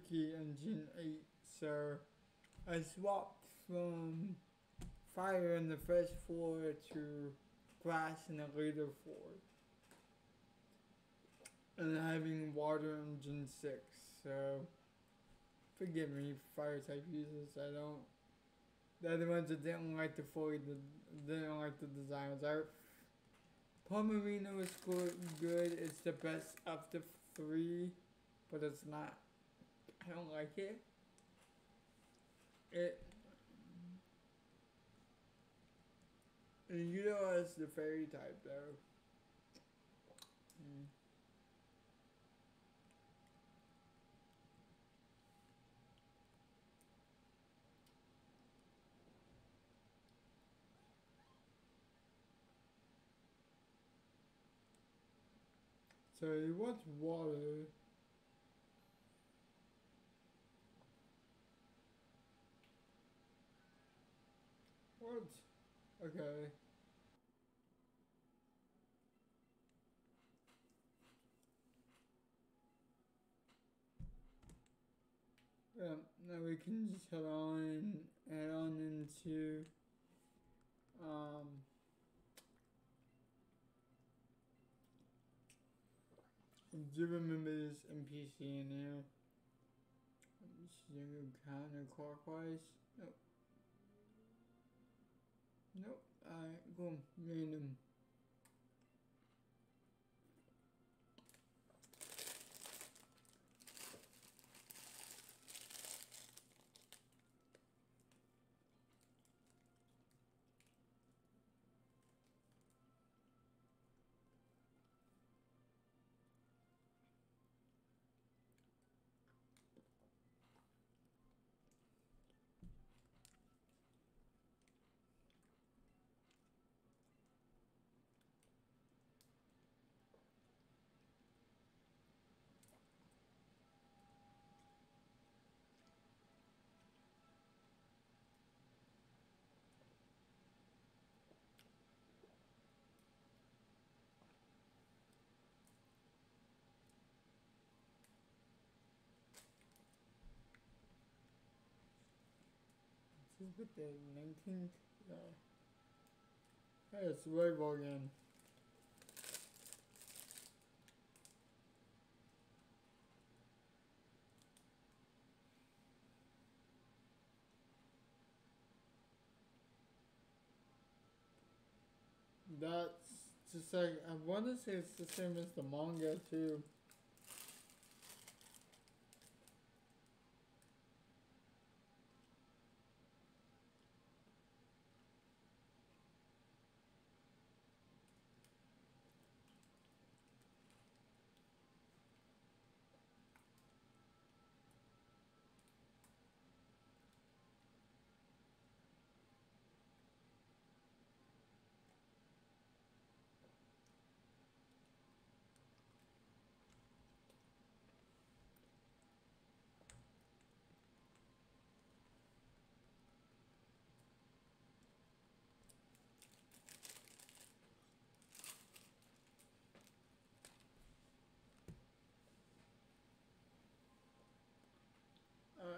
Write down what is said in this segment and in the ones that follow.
Riki in Gen 8, so I swapped from fire in the first floor to grass in the later floor. And having water in Gen 6, so forgive me, fire type users. I don't. They're the ones that didn't like didn't like the designs. Palmerino is good. It's the best of the three, but it's not. I don't like it. You know, it's the fairy type though. Mm. So he wants water. What? Okay. Yeah, now we can just add on into do remember this NPC in here. I'm just gonna go counterclockwise. Nope. Nope. Alright, go random. This is with the 19th. Hey, it's Robo again. That's just like, I want to say it's the same as the manga too. Uh,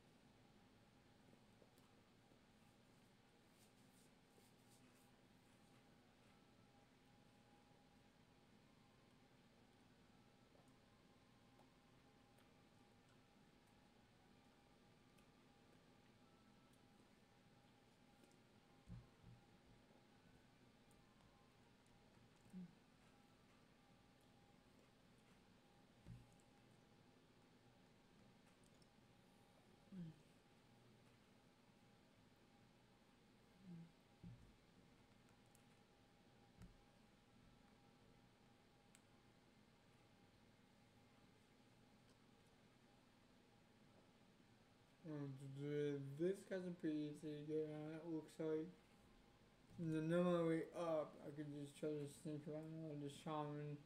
this guy's pretty easy to get on, it looks like. And then on my way up, I could just try to sneak around on the shaman.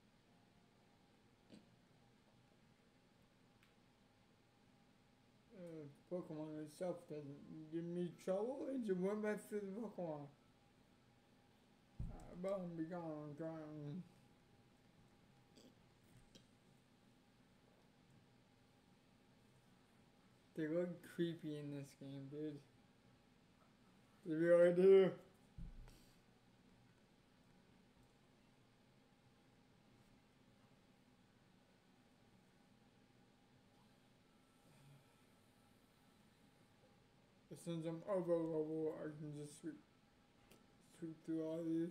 Pokemon itself doesn't give me trouble, and just went back to the Pokemon. But be gone. They look creepy in this game, dude. They really do. Since I'm over level, I can just sweep through all these.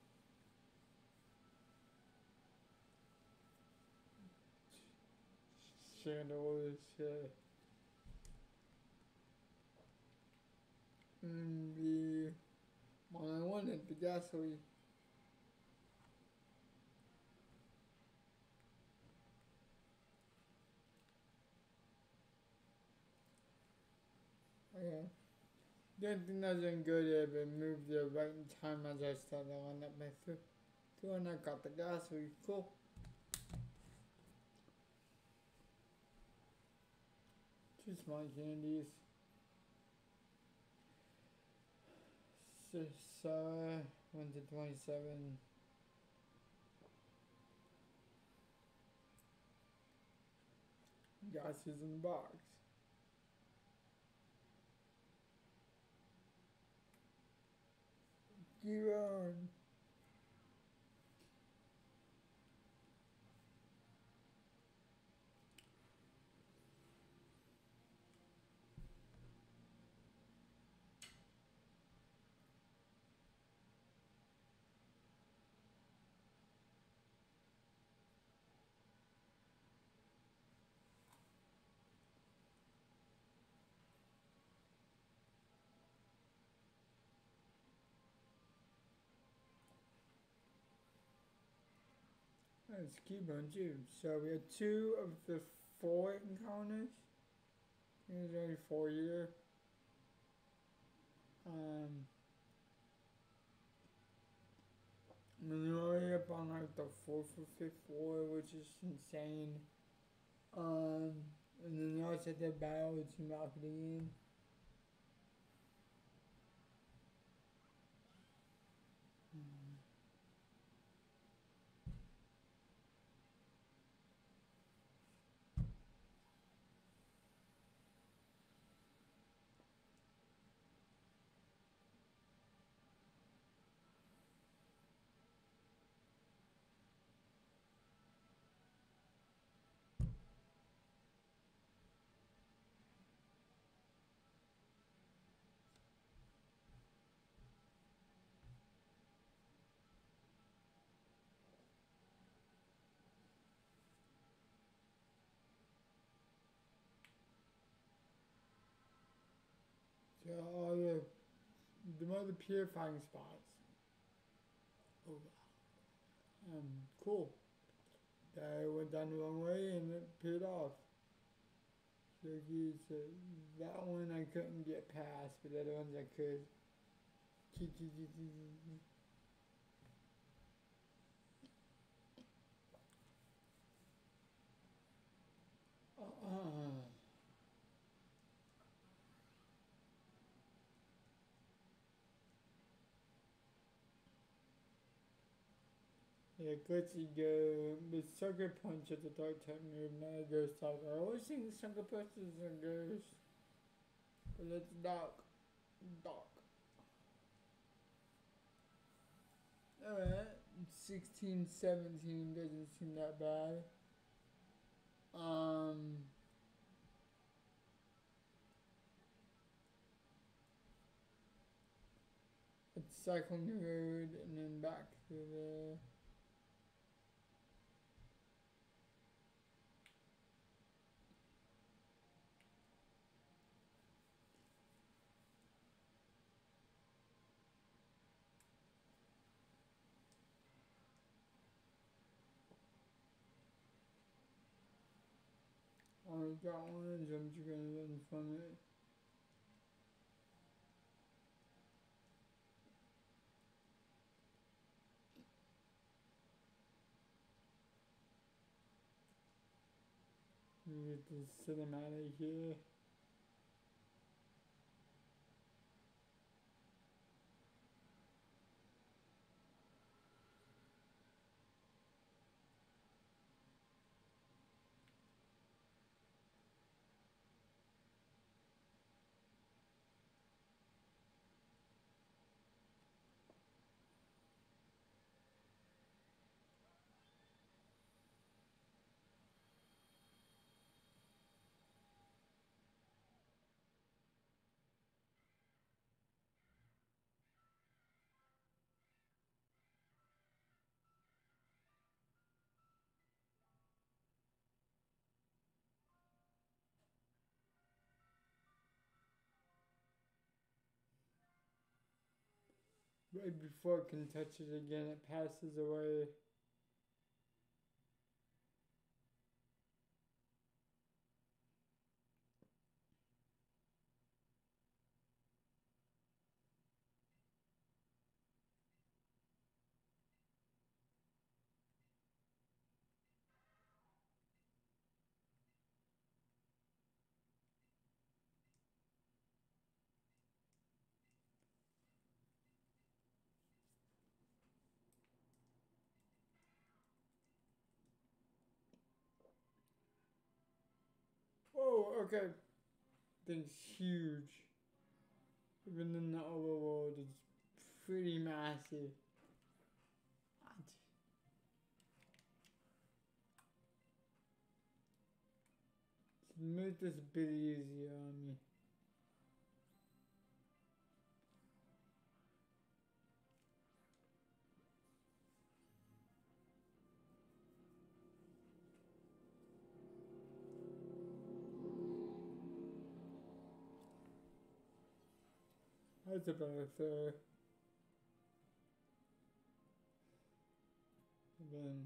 Chandeliers, shit. And the one I wanted, the gasoline. Okay. Didn't think that was any good there, but moved there right in time as I started on up my through and I got the gasoline. Cool. Two small candies. So, 1 to 27. Gas is in the box. Gear on. Let's keep on too. So we had 2 of the 4 encounters. There's only 4 here. We're already up on like the 4th or 5th floor, which is insane. And then you also had that battle with Team Rocket again. So all the other purifying spots. Oh, cool. I went down the wrong way and it paid off. So that one I couldn't get past, but the other ones I could. Yeah, glitchy go, the sucker punch at the dark type move, not a ghost type. I always think sucker punch is a ghost. But it's dark. Dark. Alright. 16, 17 doesn't seem that bad. It's cycling the road and then back through the. I got one, I'm just gonna run from it. Get this cinematic here. right before it can touch it again, it passes away. Oh, okay. Thing's huge. Even in the overworld, it's pretty massive. What? Let's make this a bit easier on me. That's about fair. And then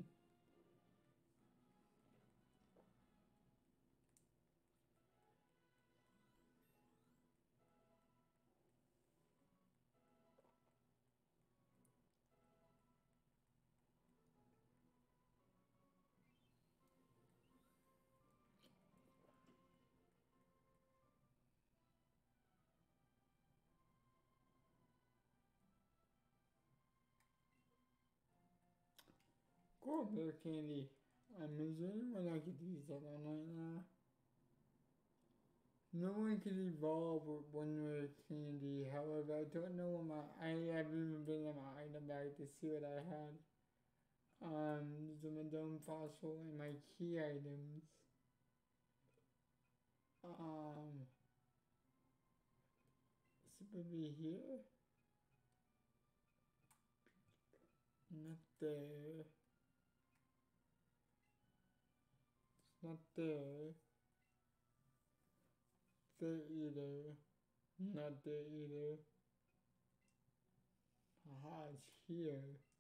gold bear candy. Is there anyone I could use that on right now? No one can evolve with one rare candy. However, I don't know what I haven't even been in my item bag to see what I had. The Madone fossil and my key items. Is it be here? Not there. It's not there. There either. Not there either. Aha, it's here.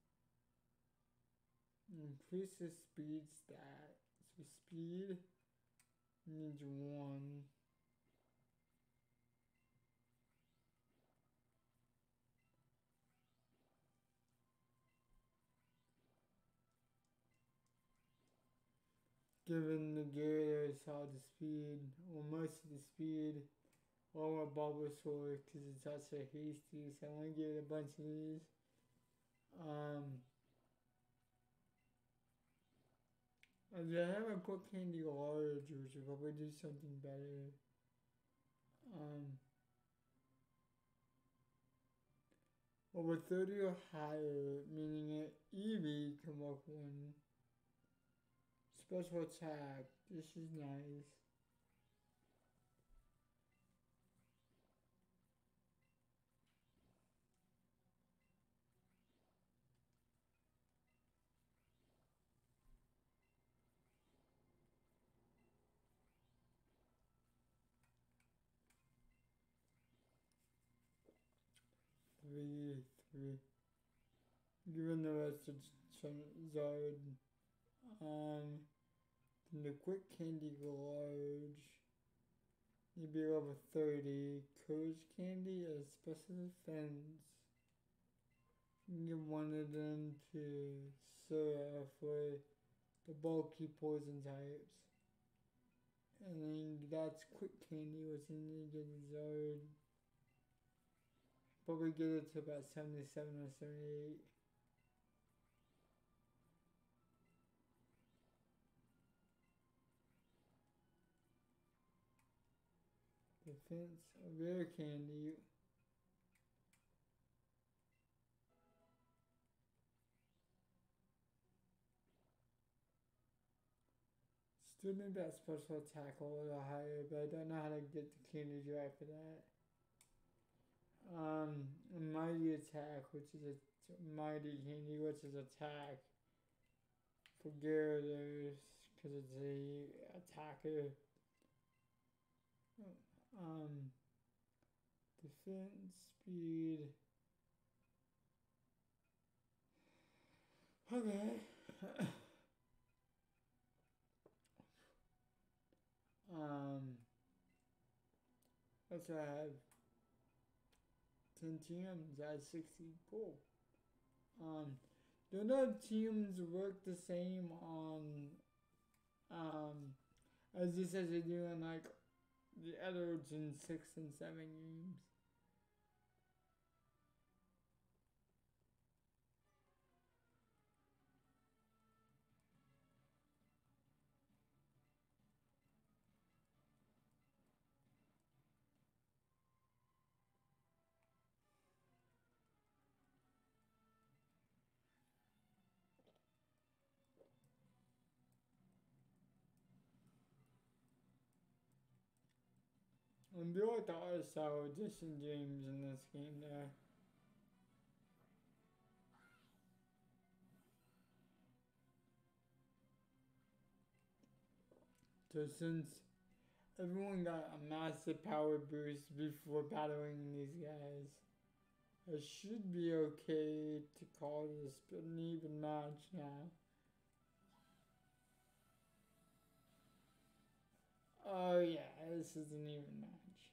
Increase the speed stat. So speed needs 1. Given the Gyarados all the speed, or most of the speed, or a Bulbasaur because it's also hasty, so I'm gonna give it a bunch of these. If I have a quick candy large, which would probably do something better. Over 30 or higher, meaning an Eevee can walk 1. Special attack, this is nice. Three. Given the rest of Zard, then the quick candy large, maybe over 30. Courage candy as special defense. You can give one of them to Sora for the bulky poison types. And then that's quick candy, which then you get Zard. Probably get it to about 77 or 78. Defense, a rare candy. Still need that special attack a little higher, but I don't know how to get the candy dry for that. A mighty attack, which is a mighty candy, which is attack for Gyarados, because it's a attacker. Defense, speed, Okay. um, let's have 10 teams at 60. Cool. Do the teams work the same on as this as they do in like the other Gen 6 and 7 games? And do like the art style edition games in this game there. So since everyone got a massive power boost before battling these guys, it should be okay to call this an even match now. Oh yeah, this is an even match.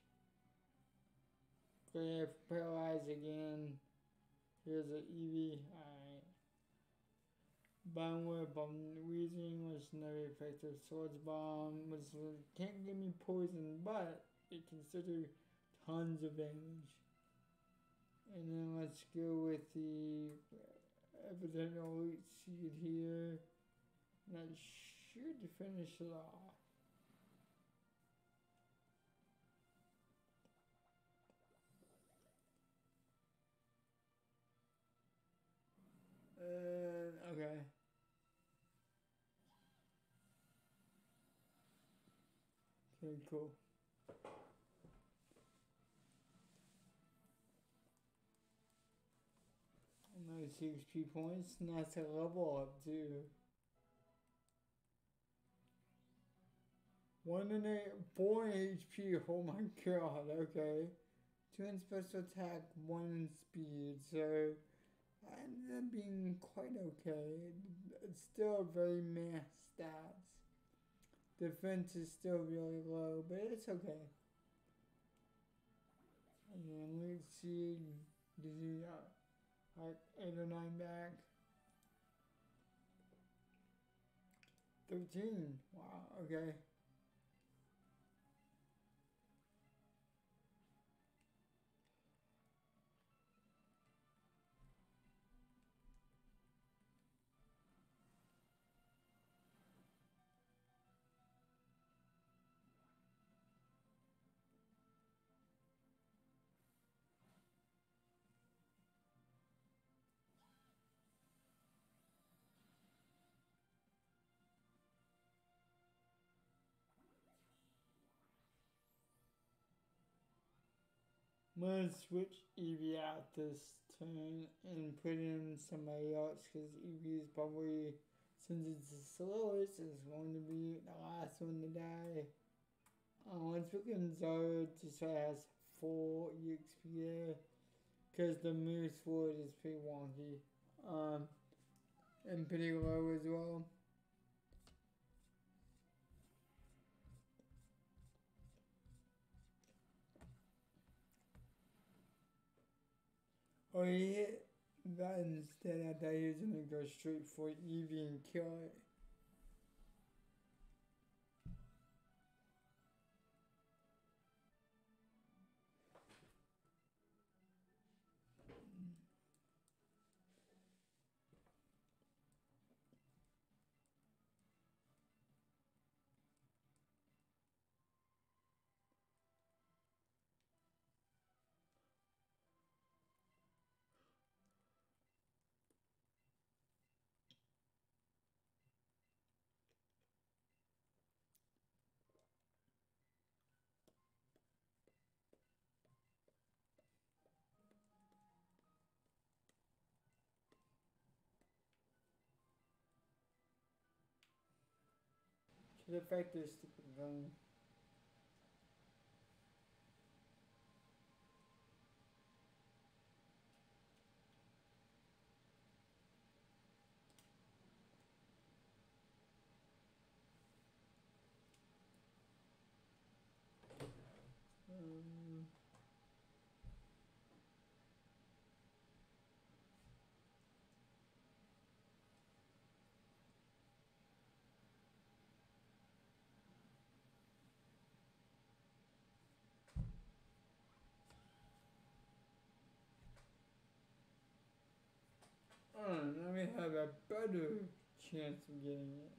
Cliff, paralyzed again. Here's an Eevee. Alright. Bomb Whip on Weezing, which is another effective Swords Bomb, which can't give me poison, but it can still do tons of damage. And then let's go with the Evident Elite Seed here. And that should finish it off. Okay. Okay, cool. Nice XP points, and that's a level up too. 1 and 8, 4 HP, oh my god, okay. 2 in special attack, 1 in speed, so I ended up being quite okay. It's still very meh stats. Defense is still really low, but it's okay. And then let's see, did you like 8 or 9 back? 13, wow, okay. I'm gonna switch Eevee out this turn and put in somebody else because Eevee is probably, since it's the slowest, is going to be the last one to die. Let's put in Zara just so it has full EXP there because the move sword is pretty wonky. And pretty low as well. Oh, he hit that instead. I thought he was gonna go straight for Eevee and kill it. Should affect this stupid gun. Um, let me have a better chance of getting it.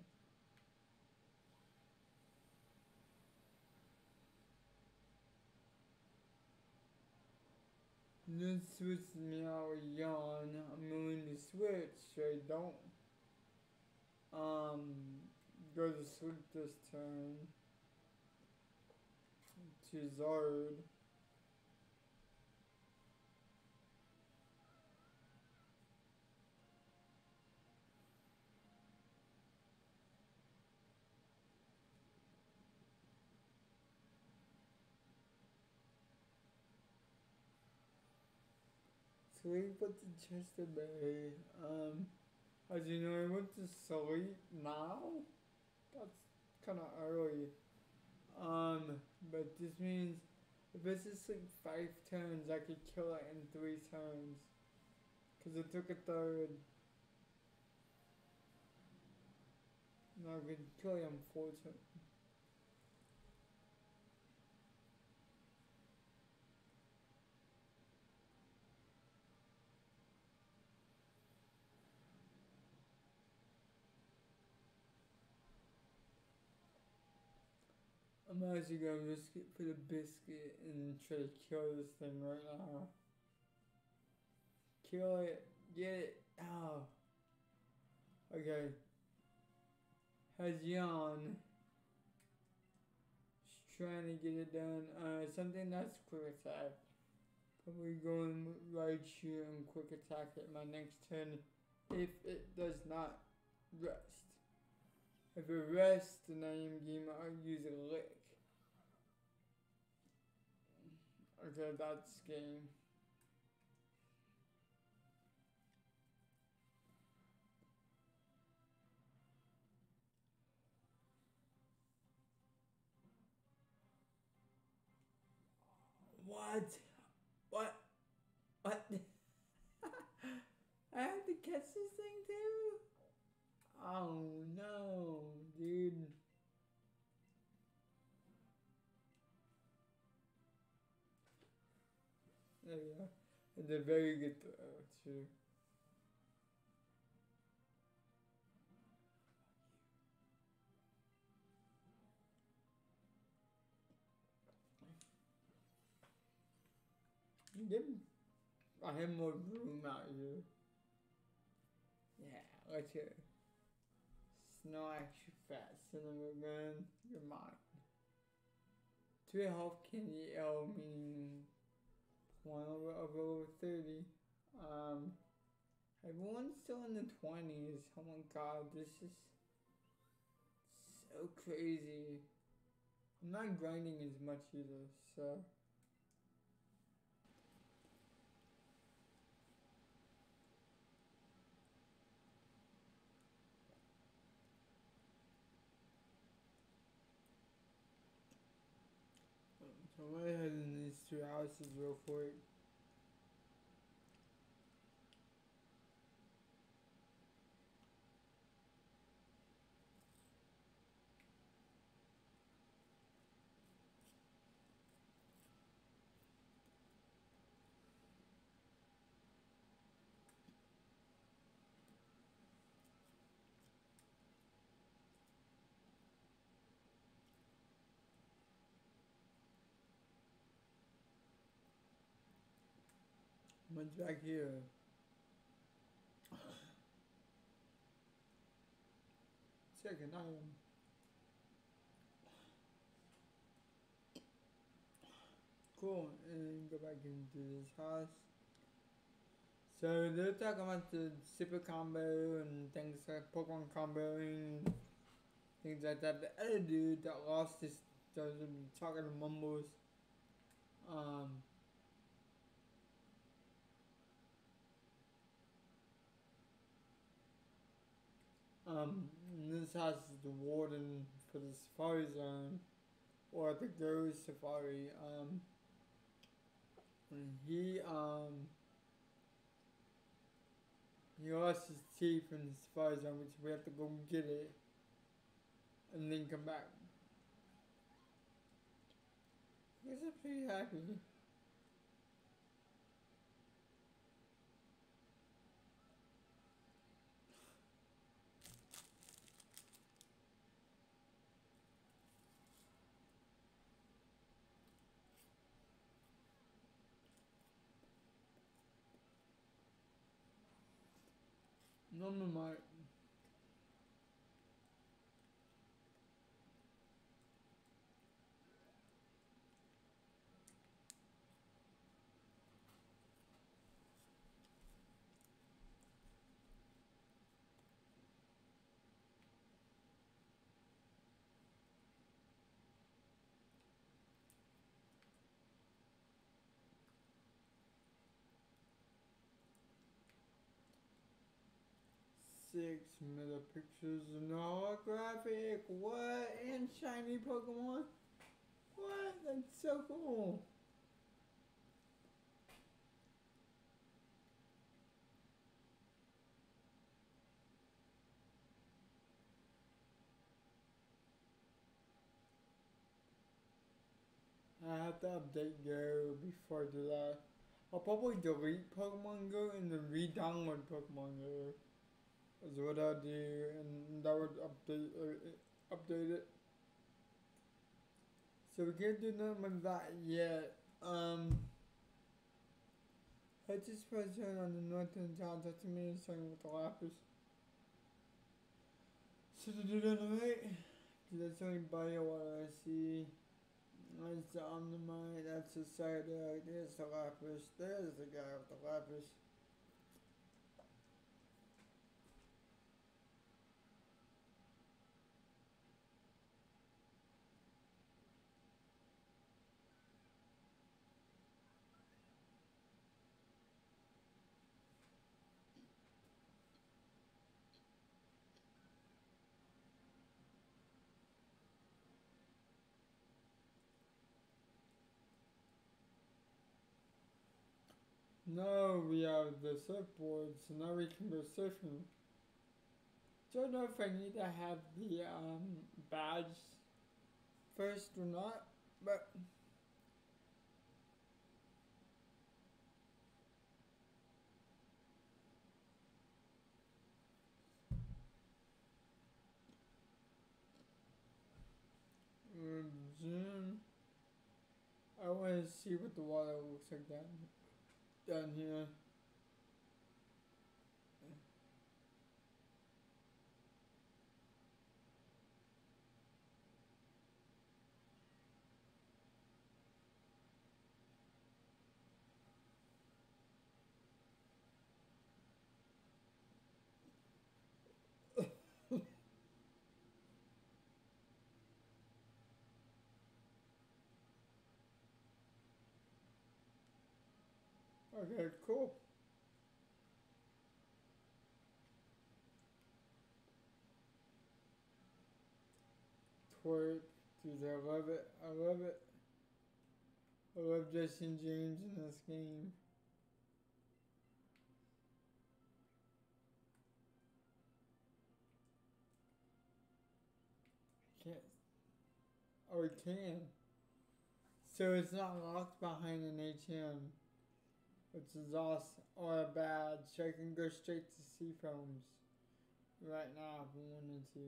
This switches me out yawn. I'm willing to switch, so I don't go to sleep this turn to Zard. Sleep with the chest of bay. As you know, I went to sleep now. That's kind of early. But this means if it's just like 5 turns, I could kill it in 3 turns. Cause it took a third. And I could kill it in 4 turns. I'm actually gonna risk it for the biscuit and try to kill this thing right now. Kill it. Get it. Oh. Okay. Has Yawn. Just trying to get it done. Something that's quick attack. Probably going right shoot and quick attack at my next turn if it does not rest. If it rests, then I am game, I'll use a lick. Okay, that's game. What? What? What? I have to catch this thing too? Oh no, dude. There we go. It's a very good throw, too. I have more room out here. Yeah, let's hear it. Snorlax, you fat son of a gun. You're mine. 2 health candy L, meaning 1 over 30. Everyone's still in the 20s. Oh my god, this is so crazy. I'm not grinding as much either, so. So I'm gonna head in these 2 houses real quick. Much back here. Second item. Cool, and go back into this house. So they're talking about the super combo and things like Pokemon comboing, things like that. The other dude that lost his, doesn't talking to Mumbles. This house is the warden for the Safari Zone. or the Ghost Safari. He he lost his teeth in the Safari Zone, which we have to go get it and then come back. I guess I'm pretty happy. No, no, my. 6 megapixels and holographic. What? And shiny Pokemon? What? That's so cool. I have to update Go before I do that. I'll probably delete Pokemon Go and then re-download Pokemon Go. Is what I'll do, and that would update it. So we can't do nothing with that yet. I just pressed on the northern town to me starting with the Lapis. So to do that right, that's only bio what I see. That's the Omnimite, that's the Psyduck, there's the Lapis, there's the guy with the Lapis. Now we have the surfboard, so now we can go surfing. Don't know if I need to have the badge first or not, but zoom. I want to see what the water looks like down here. Okay, cool. Twerk, dude, I love it. I love it. I love Justin James in this game. Can't. Oh, we can. So it's not locked behind an HM, which is awesome. Or a badge, so I can go straight to Seafoams right now if I wanted to.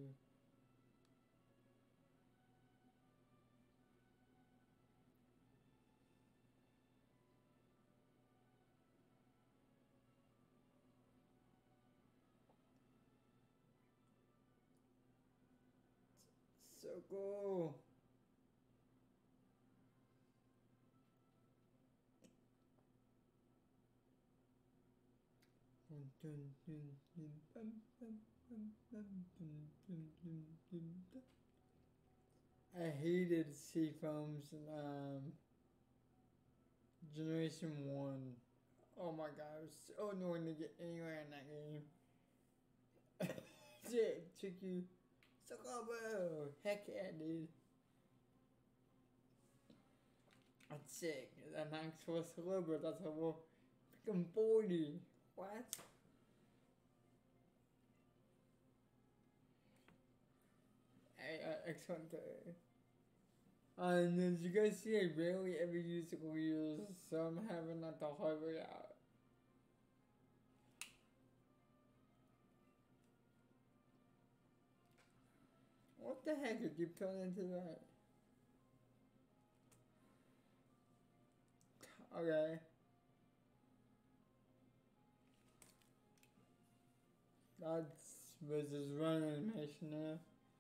So cool. I hated Seafoams in Generation 1. Oh my god, it was so annoying to get anywhere in that game. Shit, took you. Suck up, bro. Heck yeah, dude. That's sick. That max for a celebrity, that's a level freaking 40. What? Hey, excellent. And as you guys see, I rarely ever use Leers, so I'm having that the hard way out. What the heck? I keep turning into that. Okay. That's was his run animation there.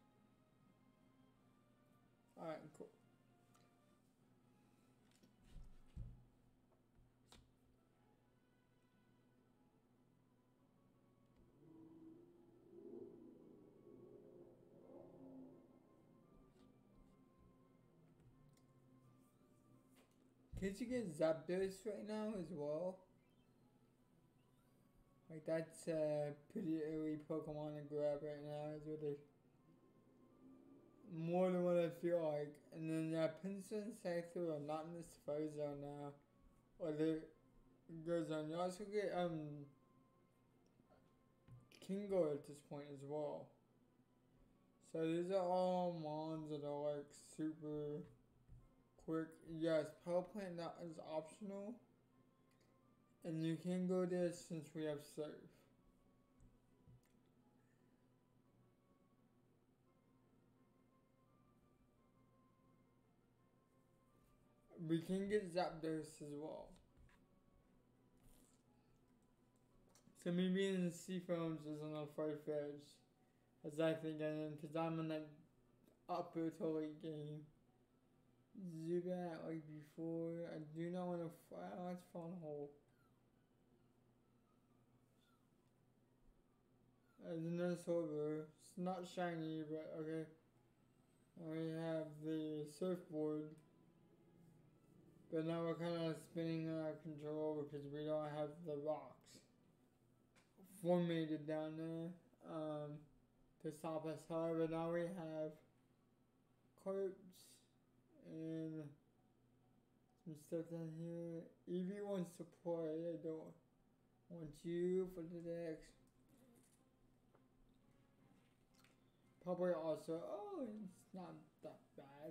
Alright, cool. Can't you get Zapdos right now as well? Like that's a pretty early Pokemon to grab right now is what it more than what I feel like. And then Pinsir and Scyther are not in this fire zone now. Or they goes on. You also get Kingo at this point as well. So these are all mons that are like super quick. Yes, Power Plant that is optional. And you can go there since we have Surf. We can get Zapdos as well. So me being in Seafoams is on a far-fetched. As I think I am, because I'm in that upper to late game. Zubat like before. I do not want to fly. Let's Fawn Hole. There's another silver. It's not shiny, but okay. We have the surfboard. But now we're kind of spinning out of control because we don't have the rocks formatted down there to stop us. However, now we have carts and some stuff down here. Evie wants to play. I don't want you for the next. Probably also, oh, it's not that bad.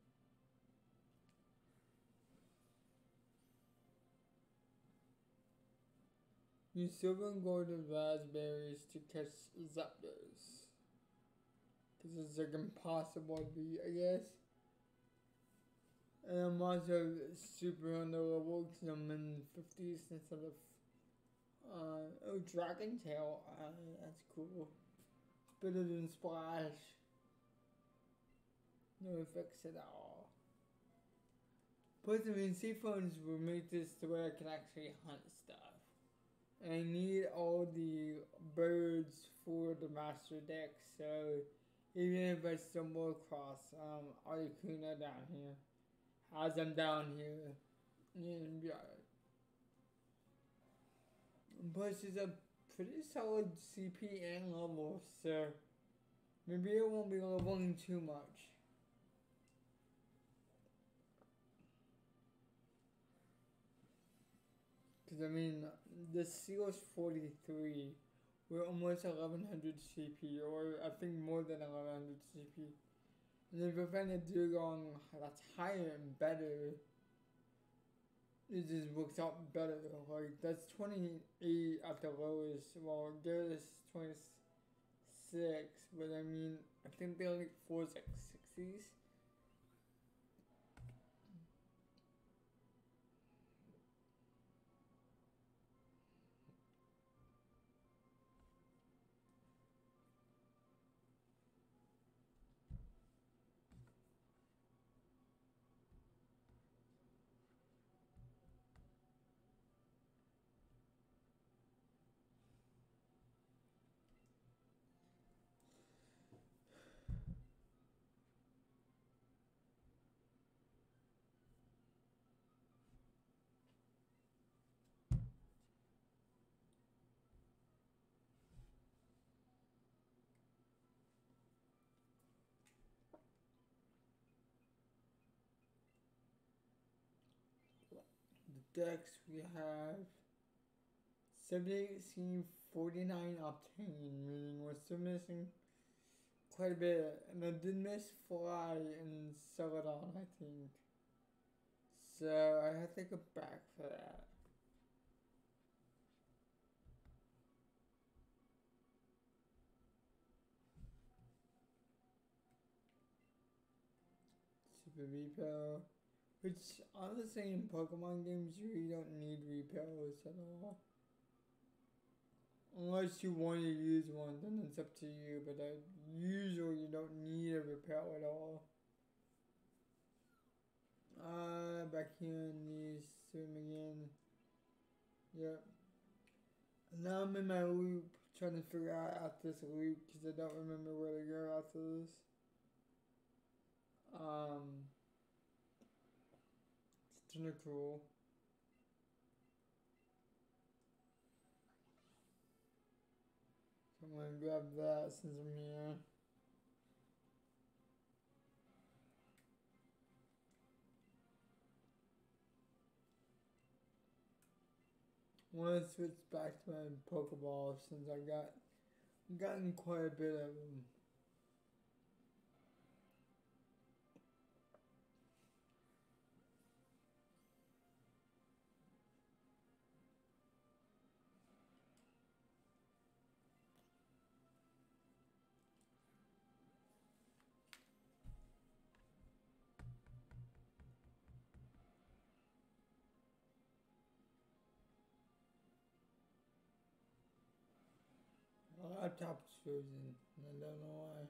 Use silver and golden raspberries to catch Zapdos. Because it's like impossible to beat, I guess. And I'm also super under level because I'm in 50s instead of. Oh, Dragon Tail. That's cool. Better than Splash. No effects at all. Plus, I mean, Seaphones will make this to where I can actually hunt stuff. And I need all the birds for the master deck, so even if I stumble across Articuno down here, as I'm down here, and yeah. Plus, it's a pretty solid CP and level, so maybe it won't be leveling too much. Because, I mean, the seal is 43. We're almost 1100 CP, or I think more than 1100 CP. And if we find a Dugong that's higher and better, it just works out better. Like, that's 28 at the lowest. Well, there's 26, but I mean, I think they're like 460s. dex we have 78, 49 Octane, meaning we're still missing quite a bit. And I did miss Fly and Celadon, I think. So I have to go back for that. Super Repel. Which, honestly, in Pokemon games, you really don't need repels at all. Unless you want to use one, then it's up to you. But usually you don't need a repel at all. Back here in the swim again. Yep. And now I'm in my loop, trying to figure out this loop, because I don't remember where to go after this. It's kind of cool. So I'm gonna grab that since I'm here. I want to switch back to my Pokeballs since I gotten quite a bit of them. My laptop's frozen, and I don't know why.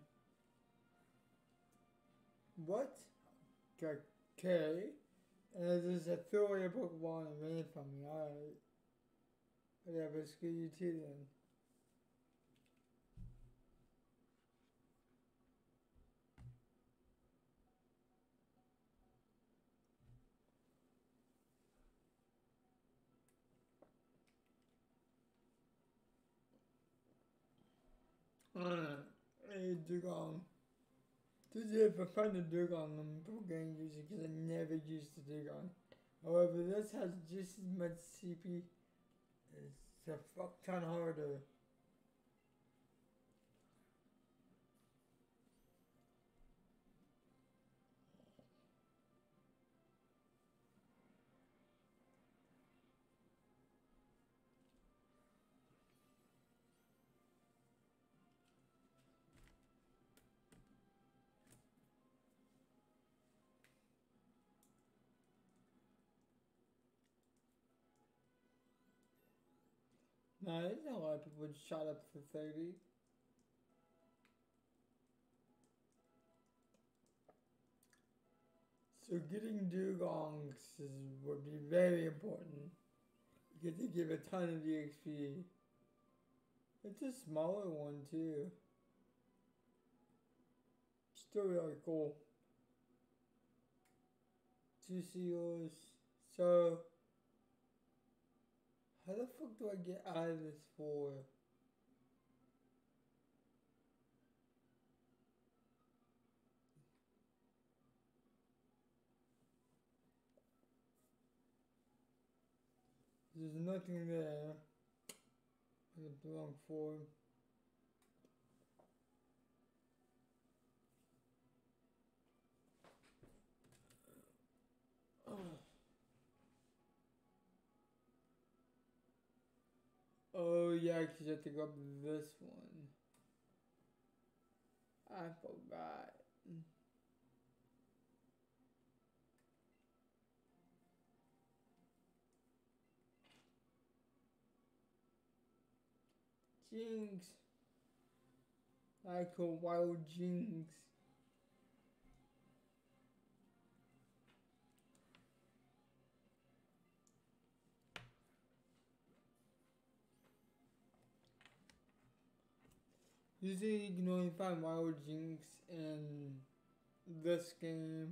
What? Okay. And it just threw away a Pokeball and ran from me. Alright. Whatever, screw you too then. Hey, Dugong. This is if I find a Dugong, I'm probably going to use it because I never used the Dugong. However, this has just as much CP. It's a fuck ton harder. Nah, there's a lot of people shot up for 30. So getting Dugongs would be very important. Because they give a ton of EXP. It's a smaller one too. Still really cool. 2 seals. So, how the fuck do I get out of this for? There's nothing there. I got the wrong form. Oh yeah, because you have to go up this one. I forgot. Jinx. Like a wild Jinx. Usually you can only find wild Jinx in this game.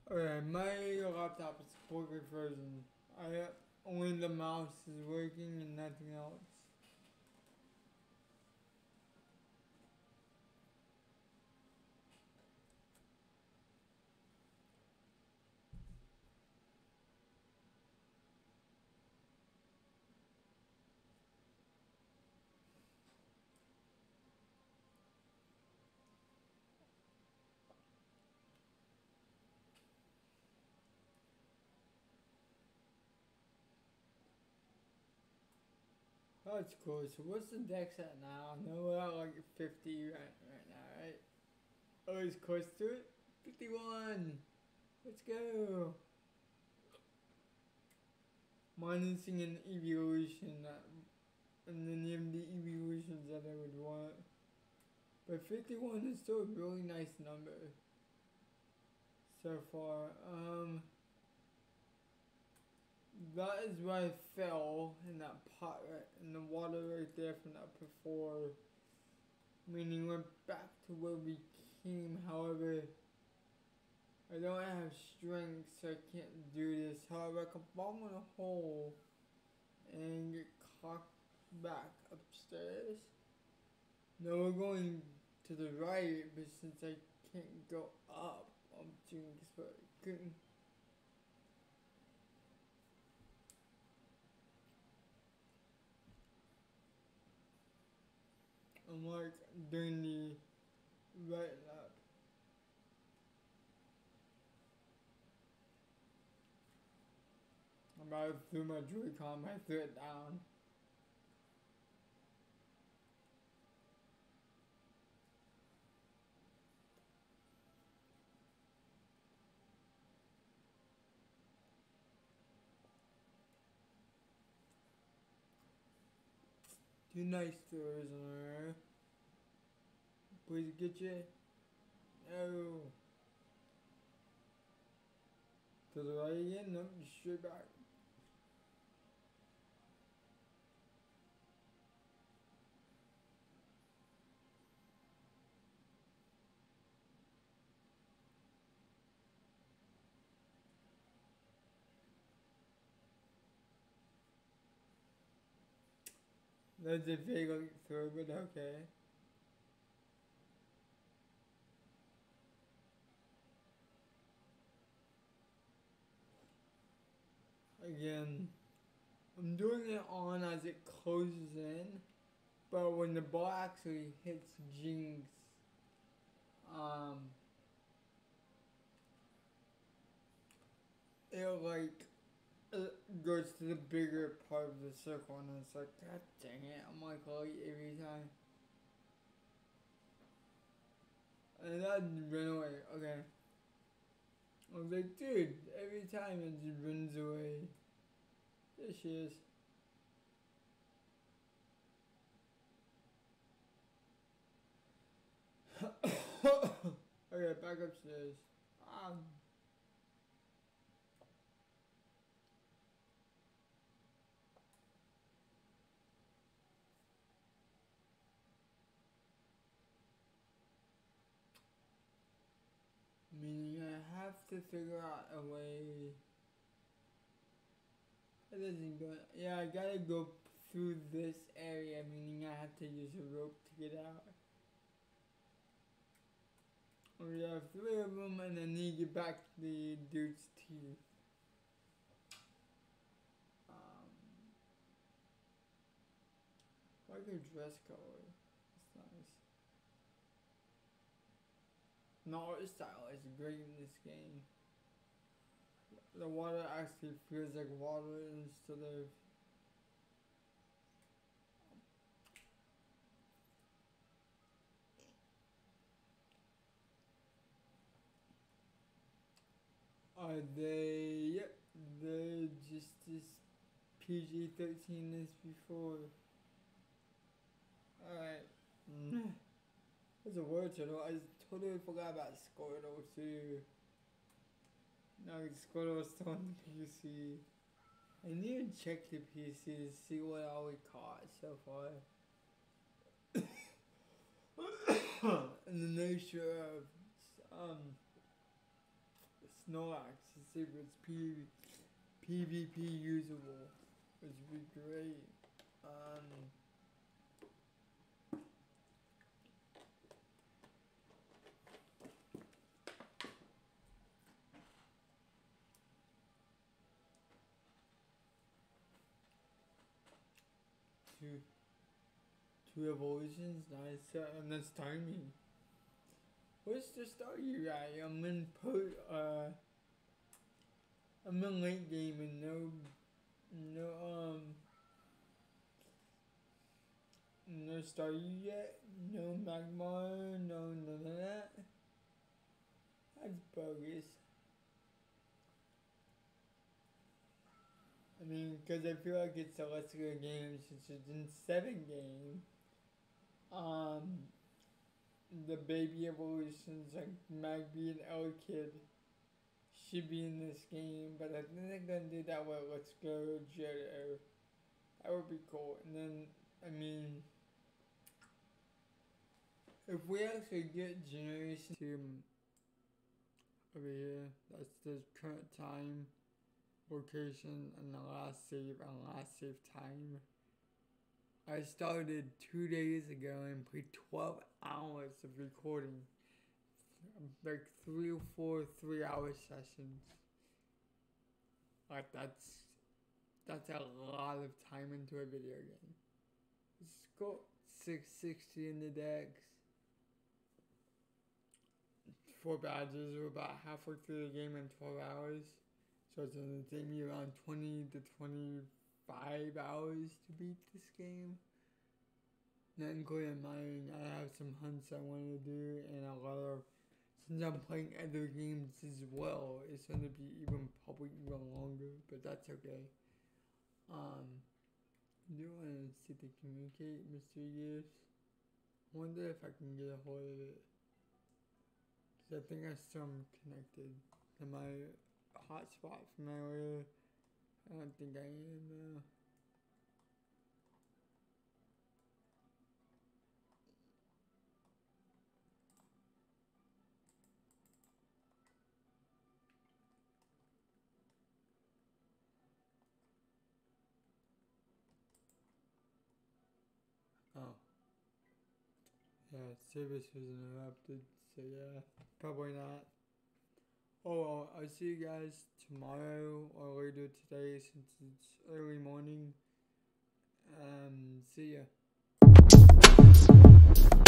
Okay, my laptop is a pocket version. I only the mouse is working and nothing else. That's cool. So what's the dex at now? I know we're at like 50 right now, right? Oh, it's close to it? 51! Let's go! Minusing an evolution and any of the evolutions that I would want. But 51 is still a really nice number so far. That is where I fell in that pot, right, in the water right there from that before. Meaning we're back to where we came, however, I don't have strength so I can't do this. However, I can fall in a hole and get cocked back upstairs. No, we're going to the right, but since I can't go up, I'm doing this, but I couldn't. I'm like doing the right lap. I'm about to throw my Joy-Con, I threw it down. Two nice throws on her. Please get you. No. To the right again? Nope, straight back. That's a vague throw, but okay. Again, I'm doing it on as it closes in, but when the ball actually hits Jinx, it like goes to the bigger part of the circle, and it's like, god dang it, I'm like late every time. And that ran away, okay. I was like, dude, every time it just runs away. There she is. Okay, back upstairs. Meaning I have to figure out a way. It isn't going. Yeah, I gotta go through this area, meaning I have to use a rope to get out. We have 3 of them, and I need to get back to the dude's teeth. I like her dress color. It's nice. No, art style is great in this game. The water actually feels like water instead of. Are they? Yep, they're just as PG-13 as before. Alright. There's a word turtle. I totally forgot about Squirtle too. No, Squirtle's still on the PC. I need to check the PC to see what all we caught so far. And the nature of Snorlax to see if it's PvP usable, which would be great. Two evolutions, nice, and that's timing. What's the start you got? I'm in late game and no Staryu yet, no Magmar, no none of that. That's bogus. I mean, because I feel like it's a lesser game since it's in 7 game. The baby evolutions like Magby and Elekid should be in this game, but I think they're gonna do that with Let's Go Johto. That would be cool. And then, I mean, if we actually get Generation 2 over here, that's the current time, location, and the last save time. I started 2 days ago and played 12 hours of recording. Like 3 or 4 3-hour sessions. Like that's a lot of time into a video game. It's got 660 in the decks. 4 badges. We're about halfway through the game in 12 hours. So it's going to take me around 20 to 25 hours to beat this game. Not including mining. I have some hunts I want to do, and a lot of, since I'm playing other games as well, it's going to be probably even longer, but that's okay. I do want to see if they communicate mystery gifts. I wonder if I can get a hold of it, because I think I still am connected to my hotspot from earlier. I don't think I am though. Oh. Yeah, service was interrupted, so yeah, probably not. Oh, well, I'll see you guys tomorrow or later today since it's early morning. See ya.